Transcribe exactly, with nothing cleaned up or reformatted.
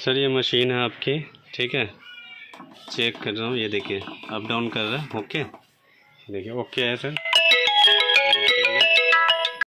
Sir ये machine है आपकी, ठीक है, चेक कर रहा हूँ, ये देखिए अप डाउन कर रहा है। ओके, देखिए ओके है सर।